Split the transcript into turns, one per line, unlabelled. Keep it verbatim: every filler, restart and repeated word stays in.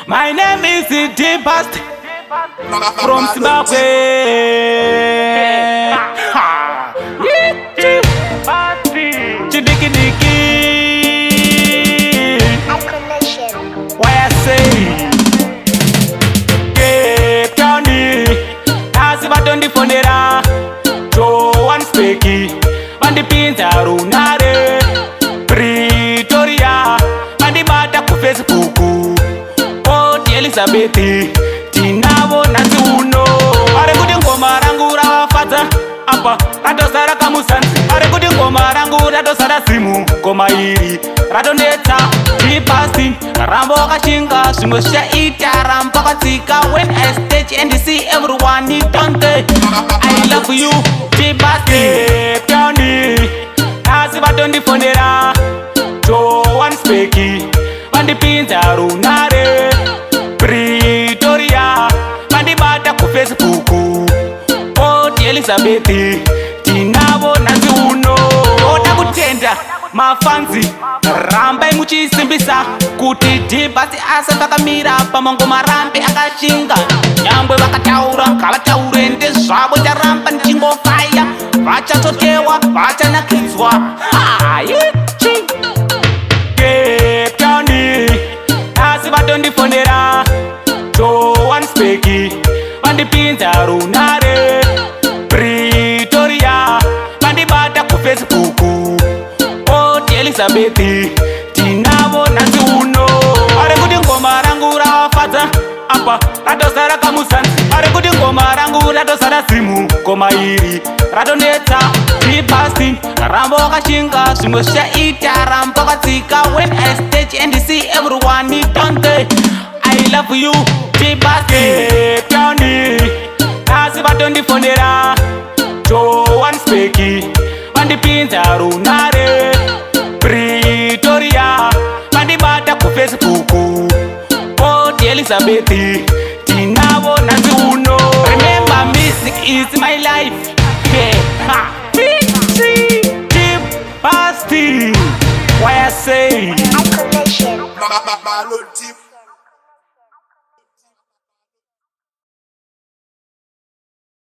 My name is T Past from Zimbabwe. Chidiki diki. Why I say Cape Town, Asibadondi Fonera, Joan Speki, Bandi Pinta Runare, Pretoria, Bandi Bata ku Facebook, Port Elizabeth, Tinavo Nasi Uno, Are Kudi Ngoma Rangu Rawafata, Apa, Rato Sara Kamusansi, Are Kudi Ngoma Rangu Rato Sara Simu, Koma Iri, Rato Neta, T Past, Rambo Kashinga, Sumosha Ita, Rambo Kasika, when I stage and see everyone need Dante. I love you, T Past, Cape Town, Asibadondi Fonera, Joan Speki, Bandi Pinta Runare, Pretoria, Bandi Bata ku Facebook, Port Elizabeth, Tinavo Nasi Uno, Oda Kutenda, Mafanzi, Ramba Muchisimbisa, Kuti T Past asa kakamira, Pamongo Marambe akashinga, Nyambwe vakataura, kavataure ndezvavo charamba nchingo fire, vachatotewa, vachanakidzwa. Ichi Cape Town, Asibadondi Fonera, Joan Speki, Bandi Pinta Runare, Pretoria, Bandi Bata ku Facebook, Port Elizabeth, Tinavo Nasi Uno, Are Kudi Ngoma Rangu Rawafata, Apa, Rato Sara Kamusansi, Are Kudi Ngoma Rangu Rato Sara Simu, Koma Iri, Rato Neta, T Past, Rambo Kashinga, Sumosha Ita, Rambo Kasika, when I stage and see everyone need Dante. I love you, T Past, Cape Town, Asibadondi Fonera, Joan Speki, Bandi Pinta Runare, Pretoria, Bandi Bata ku Facebook, Port Elizabeth, Tinavo Nasi Uno. Remember, music is my life. Yeah, ha, T Past, why I say
Isolation.